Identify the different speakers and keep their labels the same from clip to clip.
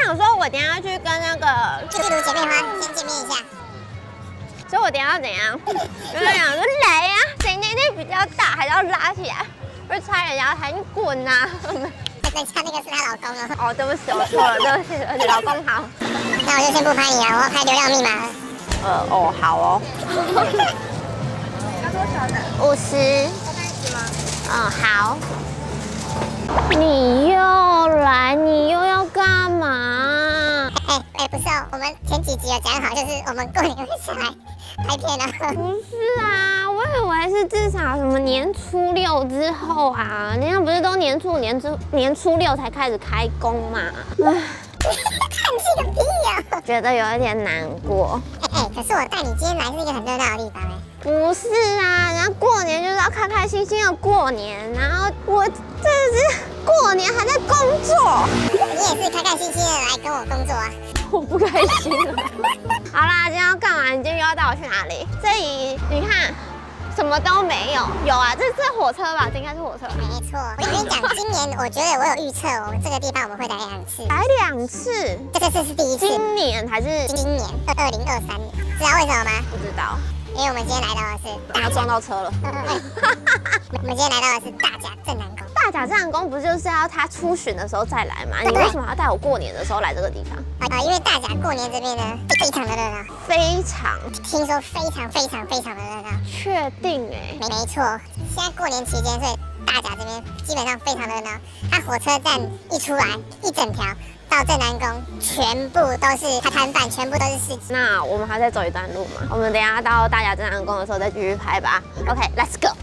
Speaker 1: 想说，我等一下要去跟那个
Speaker 2: 去例如姐妹花先见面一下。
Speaker 1: 所以我等一下要怎样？我就想说来呀，谁内内比较大，还是要拉起来，不是拆人家才你滚呐！
Speaker 2: 等一下那个是她老公哦。
Speaker 1: 哦，对不起，我错了，对不起，对不起，老公好。
Speaker 2: 那我就先不拍你了，我要拍流量密码了。
Speaker 1: 哦，好哦。
Speaker 3: 要多少的
Speaker 1: 50。
Speaker 3: 要开始吗？
Speaker 1: 嗯，好。你又来，你又要干嘛？
Speaker 2: 不是哦，我们前几集有讲好，就是我们过年会下来拍片的。
Speaker 1: 不是啊，我以为是至少什么年初6之后啊，人家不是都年初6才开始开工嘛？
Speaker 2: 看这个屁呀！
Speaker 1: 觉得有一点难过。
Speaker 2: 可是我带你今天来是一个很热闹的地方哎。
Speaker 1: 不是啊，人家过年就是要开开心心的过年，然后我这是过年还在工作。
Speaker 2: 你也是开开心心的来跟我工作啊？
Speaker 1: 我不开心了。好啦，今天要干嘛？你今天又要带我去哪里？这里你看，什么都没有。有啊，这是火车吧？这应该是火车。
Speaker 2: 没错，我跟你讲，今年我觉得我有预测，我们这个地方我们会来2次。
Speaker 1: 来2次？
Speaker 2: 这次是第1次。
Speaker 1: 今年还是
Speaker 2: 今年2023年？知道为什么吗？
Speaker 1: 不知道。
Speaker 2: 因为我们今天来到的是，
Speaker 1: 你要撞到车了。
Speaker 2: 我们今天来到的是大甲镇南宫。
Speaker 1: 大甲镇南宫不就是要他出巡的时候再来吗？你为什么要带我过年的时候来这个地方？
Speaker 2: 因为大甲过年这边呢非常的热闹，
Speaker 1: 非常，
Speaker 2: 听说非常的热闹。
Speaker 1: 确定哎？
Speaker 2: 没错，现在过年期间，所以大甲这边基本上非常热闹。它火车站一出来，一整条到镇南宫，全部都是摊贩，全部都是市集。
Speaker 1: 那我们还在走一段路嘛？我们等一下到大甲镇南宫的时候再继续拍吧。OK，Let's go。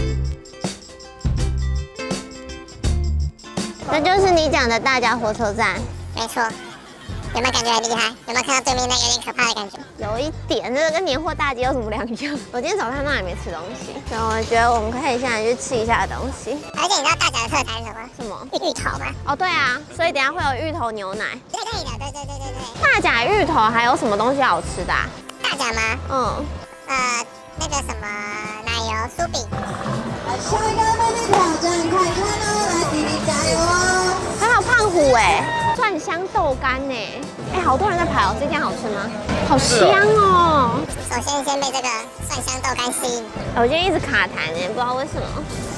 Speaker 1: 这就是你讲的大甲火车站。
Speaker 2: 没错，有没有感觉很厉害？有没有看到对面那有点可怕的感觉？
Speaker 1: 有一点，这个跟年货大街有什么两样？我今天早上都还没吃东西，所以我觉得我们可以现在去吃一下东西。
Speaker 2: 而且你知道大甲的特产是什么？
Speaker 1: 什么？
Speaker 2: 芋头吗？
Speaker 1: 哦，对啊，所以等一下会有芋头牛奶。
Speaker 2: 对的，对。
Speaker 1: 大甲芋头还有什么东西好吃的啊？
Speaker 2: 大甲吗？那个什么奶油酥饼。
Speaker 3: 下一个美丽挑战，快看哦，来弟弟加油哦！
Speaker 1: 还有胖虎蒜香豆干好多人在排哦，这间好吃吗？好香哦！
Speaker 2: 首先被这个蒜香豆干吸引。
Speaker 1: 我今天一直卡痰不知道为什么。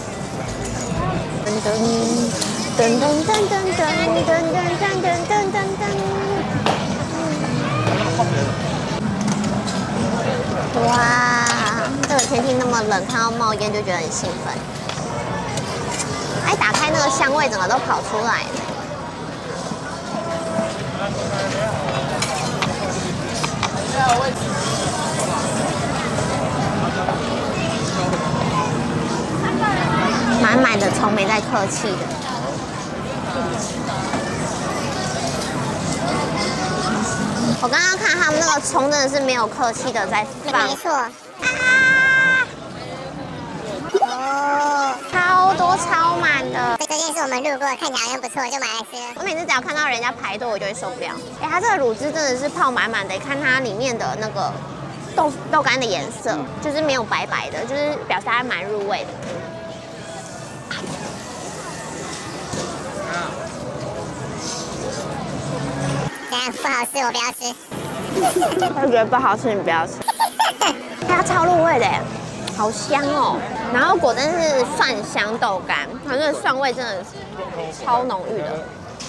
Speaker 1: 哇，这个天气那么冷，看到冒烟就觉得很兴奋。打开那个香味，整个都跑出来了。满满的葱，没在客气的。我刚刚看他们那个葱真的是没有客气的在放。
Speaker 2: 没错。
Speaker 1: 超多超满的。
Speaker 2: 这件是我们路过，看起来好像不错，就买来吃了。
Speaker 1: 我每次只要看到人家排队，我就会受不了。它这个卤汁真的是泡满满的，看它里面的那个豆干的颜色，就是没有白白的，就是表示它蛮入味的。
Speaker 2: 这样不好吃，我不要吃。
Speaker 1: 他觉得不好吃，你不要吃。它超入味的，好香哦。然后果真是蒜香豆干，它那个蒜味真的超浓郁的。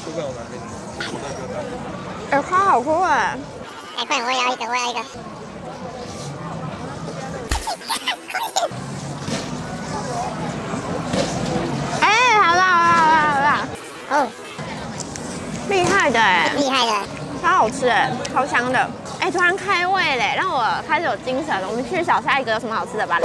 Speaker 1: 超好吃
Speaker 2: 快点，我要一个。
Speaker 1: 好辣！
Speaker 2: 哦，
Speaker 1: 厉害的超好吃超香的。突然开胃嘞，让我开始有精神了。我们去找下一个有什么好吃的吧。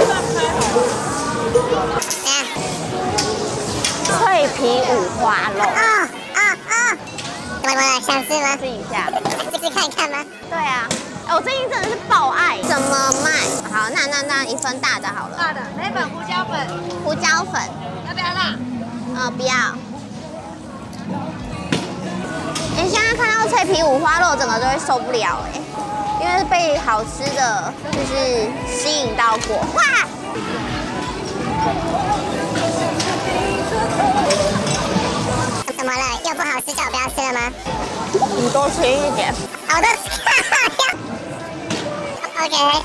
Speaker 1: 脆皮五花肉。
Speaker 2: 怎么了？想吃吗？
Speaker 1: 试一下，
Speaker 2: 试看看吗？
Speaker 1: 对啊。我最近真的是爆爱。怎么卖？好，那一份大的好了。
Speaker 3: 大的，那粉胡椒粉。
Speaker 1: 胡椒粉。
Speaker 3: 要不要辣？
Speaker 1: 不要。现在看到脆皮五花肉，整个都会受不了因为被好吃的就是吸引到过。哇！
Speaker 2: 什么么了？又不好吃，叫我不要吃了吗？
Speaker 1: 你多吃一点。
Speaker 2: 好的。OK。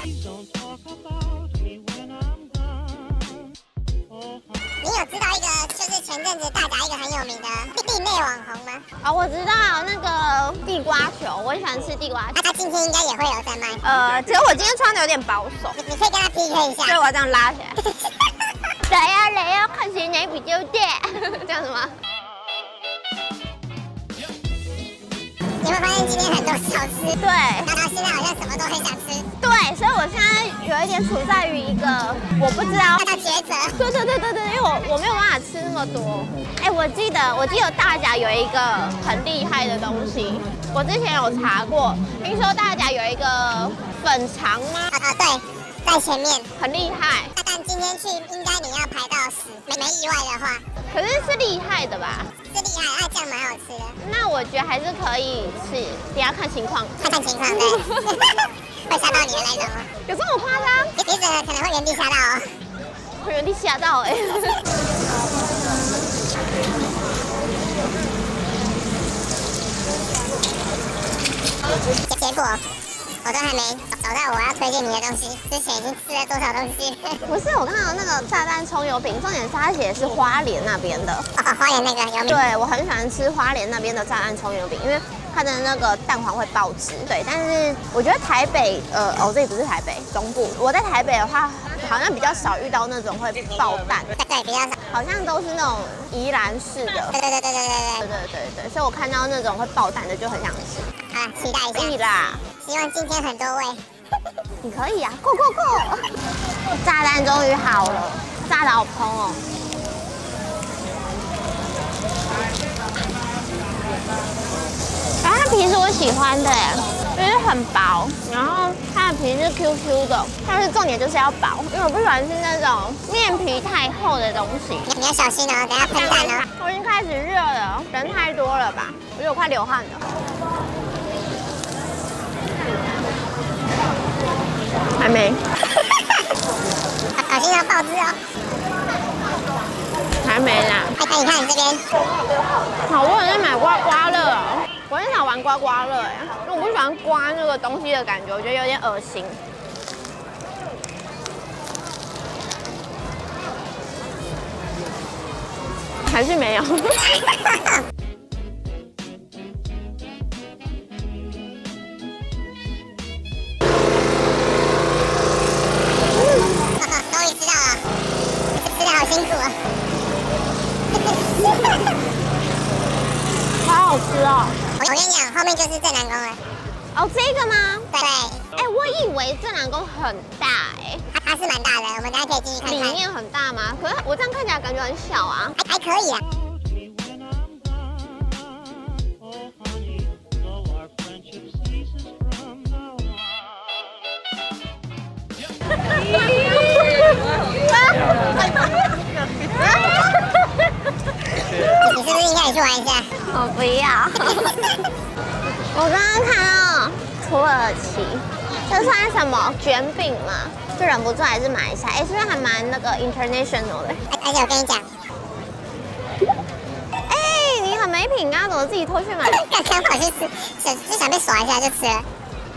Speaker 2: 你有知道一个就是前阵子大甲一个很有名的地内网红吗？
Speaker 1: 哦，我知道那个地瓜球，我很喜欢吃地瓜球。
Speaker 2: 他今天应该也会有在卖。
Speaker 1: 只是我今天穿的有点保守。
Speaker 2: 你可以跟他 PK 一下。
Speaker 1: 所以我要这样拉起来。来呀来呀，看谁奶比较大，这样子吗？
Speaker 2: 你会发现今天很多小吃，
Speaker 1: 对，
Speaker 2: 然后现在好像什么都很想吃，
Speaker 1: 对，所以我现在有一点处在于一个我不知道
Speaker 2: 要到抉择。
Speaker 1: 对，因为我没有办法吃那么多。哎，我记得大甲有一个很厉害的东西，我之前有查过，听说大甲有一个粉肠吗？
Speaker 2: 对，在前面，
Speaker 1: 很厉害。
Speaker 2: 但今天去应该你要排到10，没意外的话。
Speaker 1: 可是是厉害的吧？
Speaker 2: 是厉害，它酱蛮好吃的。
Speaker 1: 那我觉得还是可以吃，等下看情况。
Speaker 2: 看情况，对。会吓到你的那种哦。
Speaker 1: 有这么夸张？
Speaker 2: 你整个可能会原地吓到哦。
Speaker 1: 会原地吓到哎。
Speaker 2: 结果我都还没找到我要推荐你的东西，之前已经吃了多少东西？
Speaker 1: 不是，我看到那个炸弹葱油饼，重点是它写的是花莲那边的。
Speaker 2: 花莲那个有名。
Speaker 1: 对，我很喜欢吃花莲那边的炸弹葱油饼，因为它的那个蛋黄会爆汁。对，但是我觉得台北，这里不是台北，中部。我在台北的话，好像比较少遇到那种会爆蛋。
Speaker 2: 对，比较少。
Speaker 1: 好像都是那种宜兰式的。对，所以我看到那种会爆蛋的就很想吃。
Speaker 2: 好，期待一下。
Speaker 1: 可以啦。
Speaker 2: 希望今天很多位。
Speaker 1: 你可以啊 ，Go！ 炸弹终于好了，炸得好蓬哦。它皮是我喜欢的耶，就是很薄，然后它的皮是 QQ 的，但是重点就是要薄，因为我不喜欢吃那种面皮太厚的东西。
Speaker 2: 你要小心哦，等下喷蛋哦。
Speaker 1: 我已经开始热了，人太多了吧？我觉得我快流汗了。还没。
Speaker 2: 小心要爆汁哦。
Speaker 1: 还没啦。
Speaker 2: 你看你这边，
Speaker 1: 好多人在买刮刮乐哦。我很少玩刮刮乐哎，因为我不喜欢刮那个东西的感觉，我觉得有点恶心。还是没有。
Speaker 2: 终于知道了，吃的好辛苦啊。
Speaker 1: 好好吃哦！
Speaker 2: 我跟你讲，后面就是正南宫了。
Speaker 1: 哦，这个吗？
Speaker 2: 对。
Speaker 1: 哎，我以为正南宫很大哎。
Speaker 2: 它是蛮大的，我们大家可以进去看看。
Speaker 1: 里面很大吗？可是我这样看起来感觉很小啊。
Speaker 2: 还可以啊。你是不是应该也去玩一下？
Speaker 1: 我不要。我刚刚看到土耳其，这算什么卷饼嘛？就忍不住还是买一下。哎，是不是还蛮那个 international 的？
Speaker 2: 而且我跟你讲，
Speaker 1: 哎，你很没品，刚刚怎么自己偷去买？
Speaker 2: 刚刚跑去吃，就想被耍一下就吃了。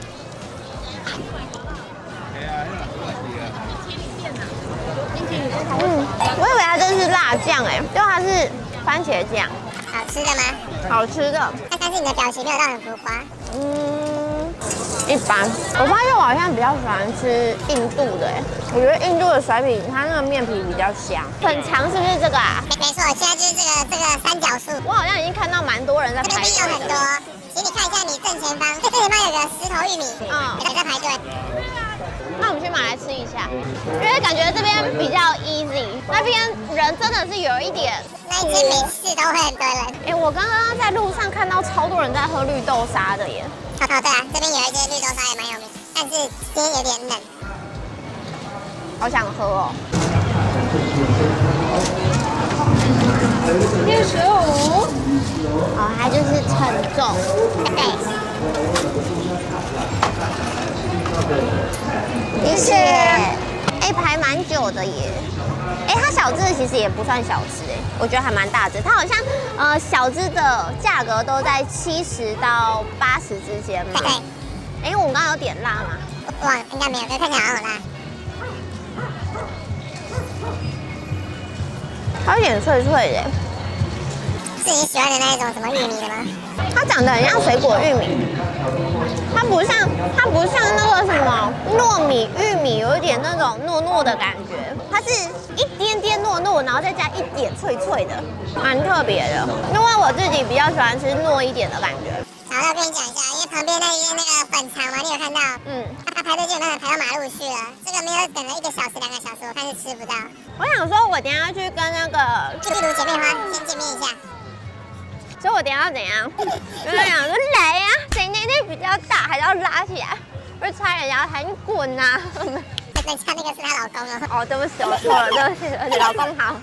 Speaker 1: 我以为它这是辣酱哎，就它是番茄酱。
Speaker 2: 好吃的吗？
Speaker 1: 好吃的。
Speaker 2: 但是你的表情没有到很浮夸。
Speaker 1: 一般。我发现我好像比较喜欢吃印度的哎，我觉得印度的甩饼它那个面皮比较香。粉肠是不是这个啊？
Speaker 2: 没错，现在就是这个三角树。
Speaker 1: 我好像已经看到蛮多人在排队。
Speaker 2: 这边有很多，请你看一下你正前方，正前方有个石头玉米，也在排队。
Speaker 1: 那我们去买来吃一下，因为感觉这边比较 easy， 那边人真的是有一点。
Speaker 2: 那一间每次都会很多人。
Speaker 1: 哎，我刚刚在路上看到超多人在喝绿豆沙的耶。
Speaker 2: 对啊，这边有一间绿豆沙也蛮有名，但是今天有点冷。
Speaker 1: 好想喝哦。
Speaker 2: 65。
Speaker 1: 哦，它就是称重。
Speaker 2: 对。
Speaker 1: 谢谢。哎，排蛮久的耶。 哎，它小只的其实也不算小只哎，我觉得还蛮大只。它好像小只的价格都在70到80之间嘛。
Speaker 2: 对。
Speaker 1: 哎，我们刚刚有点辣吗？
Speaker 2: 哇，应该没有，这看起来好像有辣。
Speaker 1: 它有点脆脆的。
Speaker 2: 是你喜欢的那一种什么玉米的吗？
Speaker 1: 它长得很像水果玉米，它不像那个什么糯米玉米，有一点那种糯糯的感觉，它是一点点糯糯，然后再加一点脆脆的，蛮特别的。因为我自己比较喜欢吃糯一点的感觉。
Speaker 2: 好，那我跟你讲一下，因为旁边那个粉肠嘛，你有看到？他排队基本上排到马路去了，这个没有等了1个小时、2个小时，我看是吃不到。
Speaker 1: 我想说，我等一下去跟那个
Speaker 2: 去如姐妹花先见面一下。
Speaker 1: 所以我等一下要怎样？我就想说来呀，谁内内比较大，还要拉起来，会踹人家，还滚呐！
Speaker 2: 等下那个是她老公哦。
Speaker 1: 哦，对不起，我错了，对不起，而且老公好。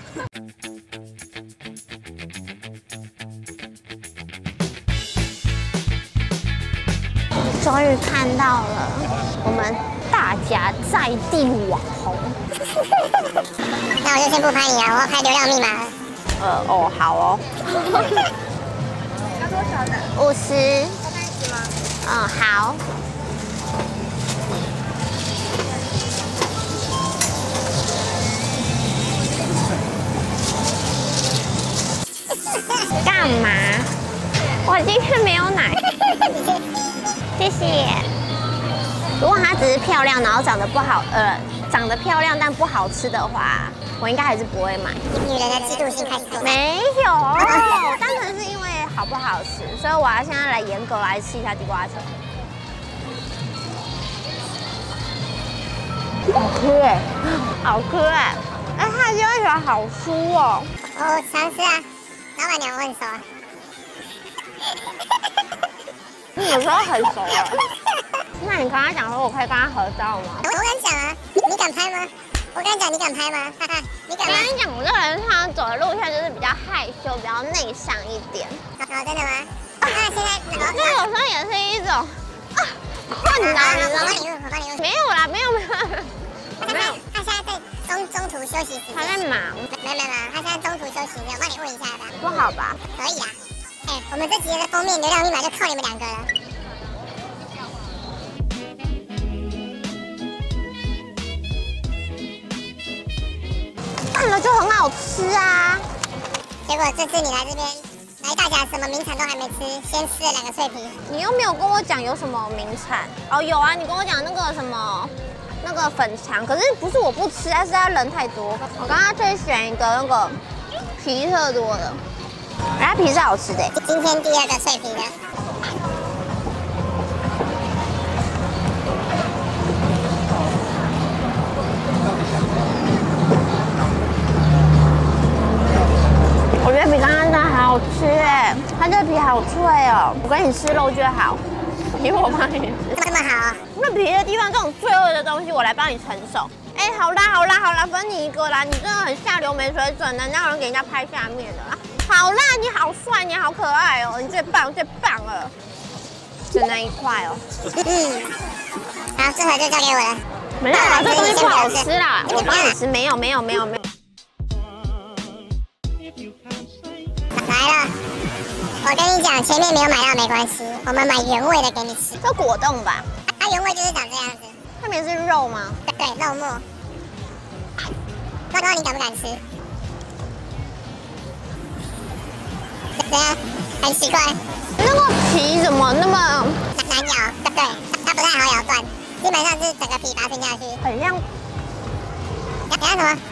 Speaker 1: 终于看到了我们大甲在地网红。
Speaker 2: 那我就先不拍你了，我要拍流量密码了。
Speaker 1: 哦，好哦。
Speaker 3: 要多少的
Speaker 1: 50。
Speaker 3: 要30吗？
Speaker 1: 嗯，好。干嘛？我今天没有奶。谢谢。如果它只是漂亮，然后长得不好，长得漂亮但不好吃的话，我应该还是不会买。
Speaker 2: 女人的嫉妒心开始作祟。
Speaker 1: 没有，单纯是因为好不好吃，所以我要现在来严格来吃一下地瓜球。好吃哎，好吃哎！哎，它的地瓜球好酥哦。
Speaker 2: 哦，常吃啊，老板娘我很熟啊。
Speaker 1: 有时候很熟了。那你跟他讲说我可以跟他合照吗？
Speaker 2: 我跟你讲啊，你敢拍吗？我跟你讲，你敢拍吗？哈哈，你敢吗？
Speaker 1: 我跟你讲，我这个人通常走的路线就是比较害羞，比较内向一点。
Speaker 2: 哦，真的吗？那现在
Speaker 1: 那有时候也是一种困难，你知道吗？
Speaker 2: 我帮你问。
Speaker 1: 没有啦，没有。
Speaker 2: 他现在在中途休息时间。
Speaker 1: 他在忙。
Speaker 2: 没，他现在中途休息时间，我帮你问一下吧。
Speaker 1: 不好吧？
Speaker 2: 可以啊。哎，我们这集的封面流量密码就靠你们2个了。
Speaker 1: 拌了就很好吃啊。
Speaker 2: 结果这次你来这边，来大甲什么名产都还没吃，先吃了2个脆皮。
Speaker 1: 你又没有跟我讲有什么名产哦？有啊，你跟我讲那个什么那个粉肠，可是不是我不吃，而是它人太多。我刚刚去选一个那个皮特多的，它皮是好吃的。
Speaker 2: 今天第2个脆皮的。
Speaker 1: 我觉得比刚刚的还好吃哎，它这个皮好脆哦。我跟你吃肉就好，皮我帮你吃。
Speaker 2: 这么好啊？
Speaker 1: 那皮的地方这种罪恶的东西，我来帮你承受。哎，好啦，分你一个啦。你真的很下流没水准的，哪有人给人家拍下面的啦？好啦，你好帅，你好可爱哦，你最棒了。就那一块哦。
Speaker 2: 好，这盒就交给我了。
Speaker 1: 没有啦，这东西不好吃啦，我帮你吃。没有。
Speaker 2: 来了，我跟你讲，前面没有买到没关系，我们买原味的给你吃。
Speaker 1: 这果冻吧？
Speaker 2: 它原味就是长这样子。
Speaker 1: 上面是肉吗？
Speaker 2: 对，肉末。那你敢不敢吃？怎样？很奇怪。
Speaker 1: 那个皮怎么那么
Speaker 2: 难咬？对，它不太好咬断，基本上是整个皮把它吞下去。
Speaker 1: 很像？
Speaker 2: 等下什么？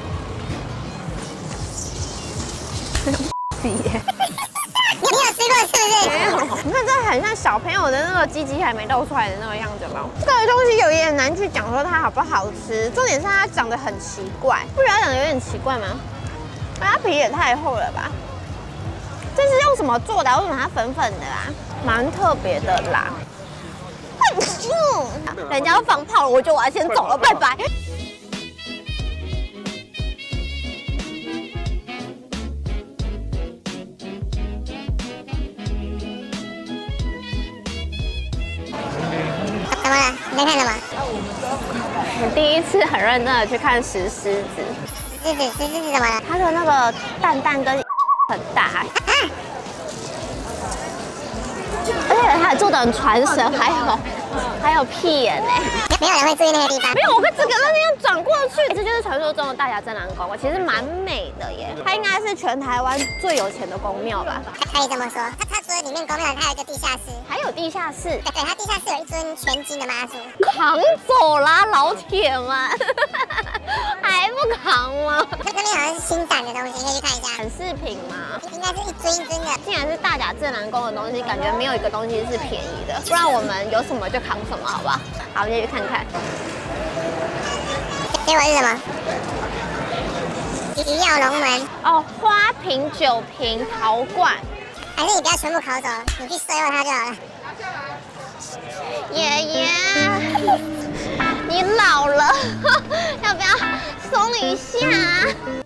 Speaker 1: 皮耶。
Speaker 2: 你有吃过是不是？
Speaker 1: 没有，你看这很像小朋友的那个鸡鸡还没露出来的那个样子吧？这个东西有一点难去讲说它好不好吃，重点是它长得很奇怪，不觉得它长得有点奇怪吗？它皮也太厚了吧？这是用什么做的？为什么它粉粉的啊？蛮特别的啦。人家要放炮了，我觉得我要先走了，拜拜。
Speaker 2: 怎么了？你在看什么？
Speaker 1: 我第一次很认真的去看石狮子。
Speaker 2: 狮子怎么了？
Speaker 1: 它的那个蛋蛋跟很大，而且它做的很传神，还有屁眼呢。
Speaker 2: 没有人会注意那个地方。
Speaker 1: 没有，我只给那边转过去，这就是传说中的大甲镇澜宫，其实蛮美的耶。它应该是全台湾最有钱的宫庙吧？
Speaker 2: 可以这么说。它除了里面宫庙，它有一个地下室。
Speaker 1: 还有地下室？
Speaker 2: 对，它地下室有一尊全金的妈祖。
Speaker 1: 扛走啦，老铁们，还不扛吗？
Speaker 2: 那边好像是新展的东西，可以去看一下。
Speaker 1: 展示品吗？
Speaker 2: 应该是一尊一尊的。
Speaker 1: 既然是大甲镇澜宫的东西，感觉没有一个东西是便宜的，不然我们有什么就扛什么，好不好？好，我们就去看看。
Speaker 2: 结果是什么？鱼跃龙门
Speaker 1: 哦，花瓶、酒瓶、陶罐。
Speaker 2: 还是你不要全部烤走，你去碎肉它就好了。
Speaker 1: 爷爷，你老了，要不要松一下啊？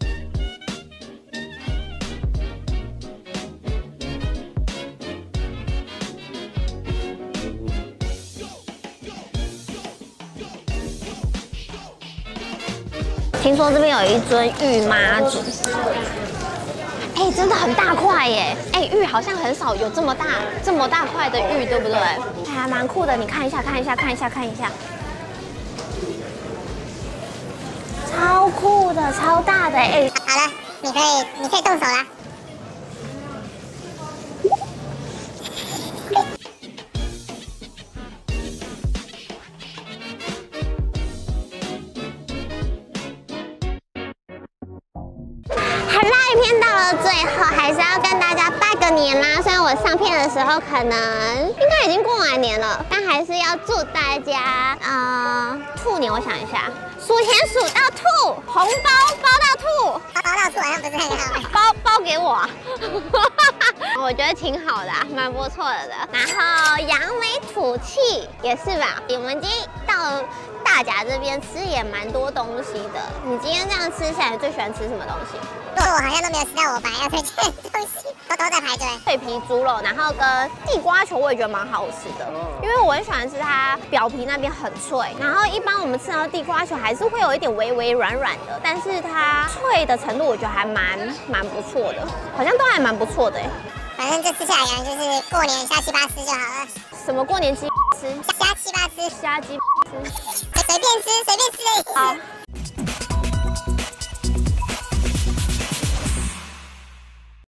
Speaker 1: 听说这边有一尊玉妈祖，哎，真的很大块耶！哎，玉好像很少有这么大块的玉，对不对？还蛮酷的，你看一下，超酷的，超大的哎！
Speaker 2: 好了，你可以动手啦。
Speaker 1: 影片到了最后，还是要跟大家拜个年啦。虽然我上片的时候可能应该已经过完年了，但还是要祝大家兔年。我想一下，数钱数到吐，红包包到吐，
Speaker 2: 包到吐好像不是很好。
Speaker 1: 包给我啊，我觉得挺好的，蛮不错的。然后扬眉吐气也是吧。我们今天到大甲这边吃也蛮多东西的。你今天这样吃下来，最喜欢吃什么东西？
Speaker 2: 我好像都没有吃到我本来要推荐的东西，都在排队。
Speaker 1: 脆皮猪肉，然后跟地瓜球，我也觉得蛮好吃的，因为我很喜欢吃它表皮那边很脆。然后一般我们吃到地瓜球还是会有一点微微软软的，但是它脆的程度我觉得还蛮不错的，好像都还蛮不错的哎。
Speaker 2: 反正这吃下来感觉就是过年瞎七八吃就好了。
Speaker 1: 什么过年鸡吃？
Speaker 2: 瞎七八吃，
Speaker 1: 瞎鸡吃，
Speaker 2: 随便吃的意思。
Speaker 1: 好。